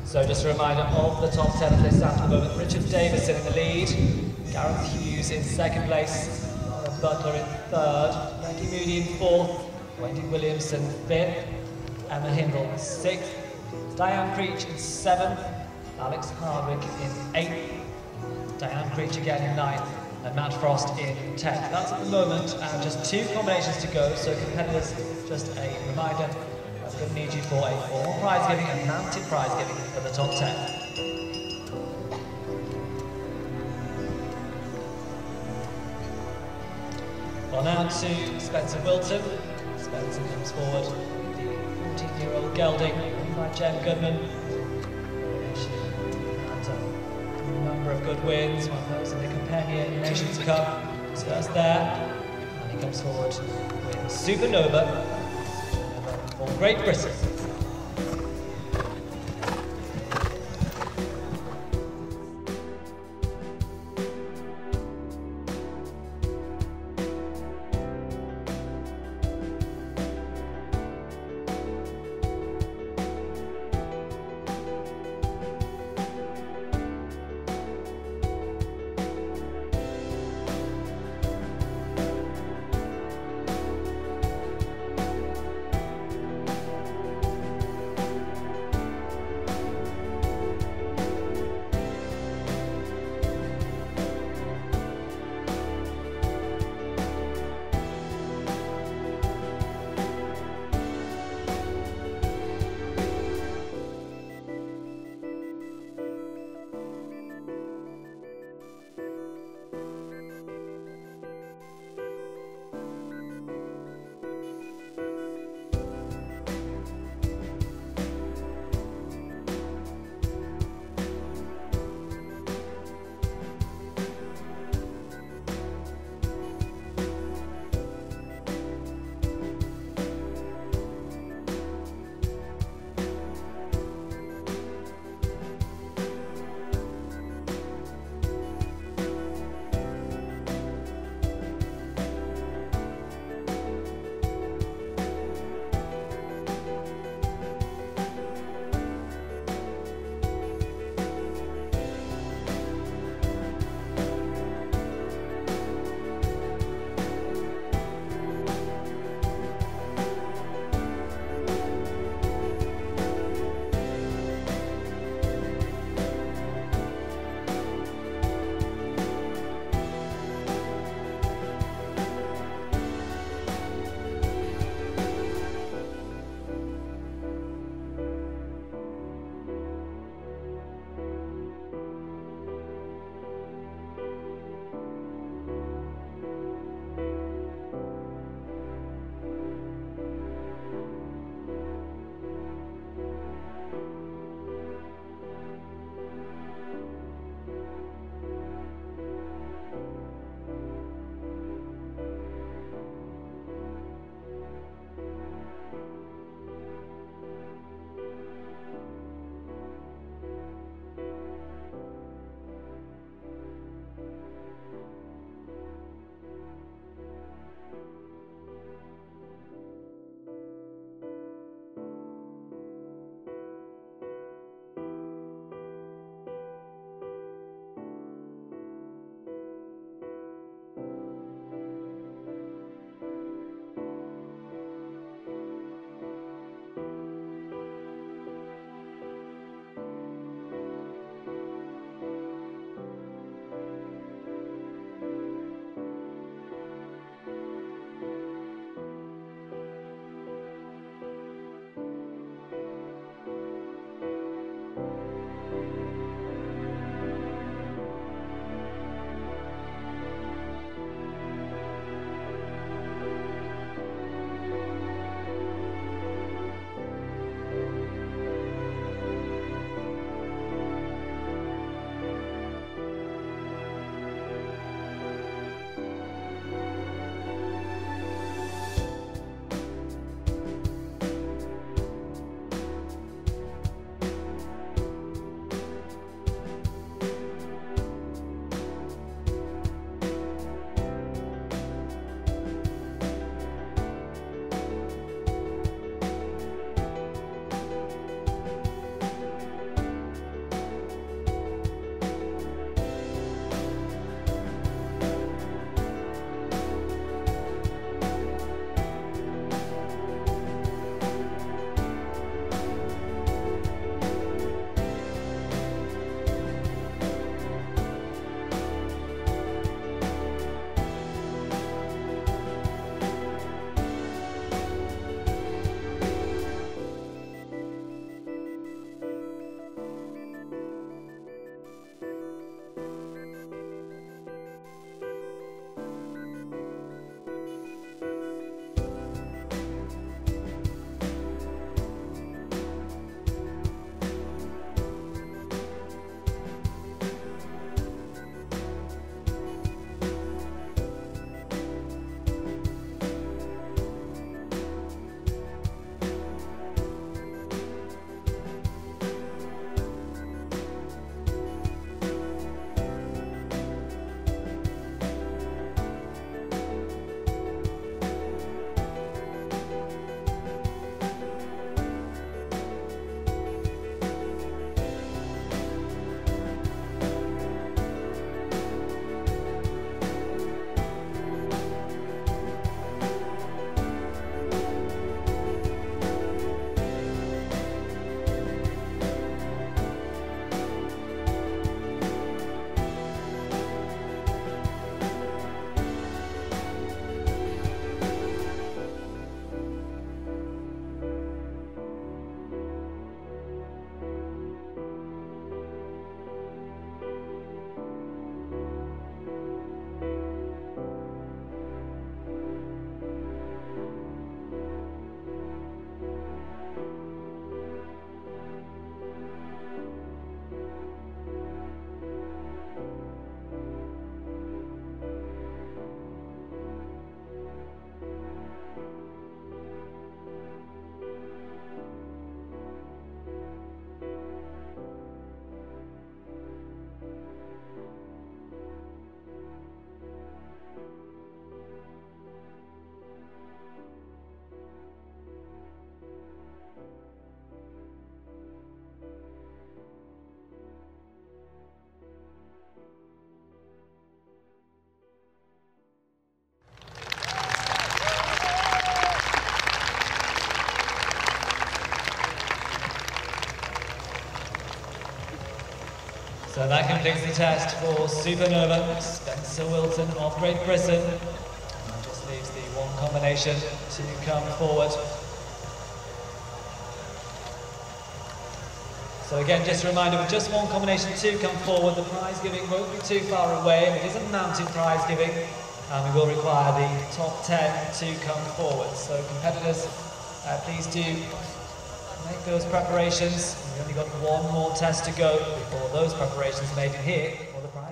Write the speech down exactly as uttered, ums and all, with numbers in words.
So just a reminder of the top ten as they stand at the moment. Richard Davison in the lead, Gareth Hughes in second place, Laura Butler in third, Becky Moody in fourth, Wendy Williamson fifth, Emma Hindle sixth, Diane Creech in seventh, Alex Hardwick in eighth, Diane Creech again in ninth, and Matt Frost in tenth. That's at the moment, and just two combinations to go, so competitors, just a reminder, I'm going to need you for a formal prize giving and mounted prize giving for the top ten. Well, now to Spencer Wilton. Spencer comes forward, the fourteen-year-old gelding, owned by Jem Goodman. She had a number of good wins, one of those in the Companion Nations Cup. So that's there, and he comes forward with Supernova for Great Britain. So that completes the test for Supernova, Spencer Wilton of Great Britain. And just leaves the one combination to come forward. So again, just a reminder, with just one combination to come forward, the prize giving won't be too far away, and it is a mounted prize giving, and we will require the top ten to come forward. So competitors, uh, please do make those preparations. We've only got one more test to go before those preparations are made in here for the prize.